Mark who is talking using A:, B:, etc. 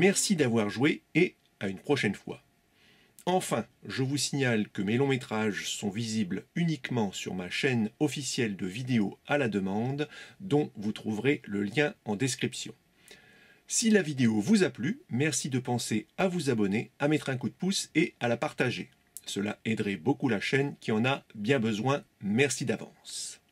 A: Merci d'avoir joué et à une prochaine fois. Enfin, je vous signale que mes longs métrages sont visibles uniquement sur ma chaîne officielle de vidéos à la demande, dont vous trouverez le lien en description. Si la vidéo vous a plu, merci de penser à vous abonner, à mettre un coup de pouce et à la partager. Cela aiderait beaucoup la chaîne qui en a bien besoin. Merci d'avance.